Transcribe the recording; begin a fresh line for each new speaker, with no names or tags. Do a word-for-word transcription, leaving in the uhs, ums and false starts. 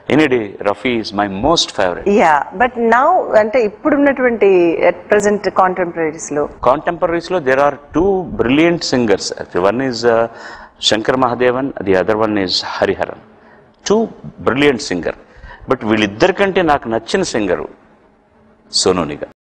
Any day Rafi is my most favourite.
Ya but now అంటే ఇప్పుడున్నటువంటి at present contemporaries లో
contemporaries లో there are two brilliant singers. One is Shankar Mahadevan, the other one is Hariharan. Two brilliant singer. But వీళ్ళిద్దరికంటే నాకు నచ్చిన singer Sonu Nigam.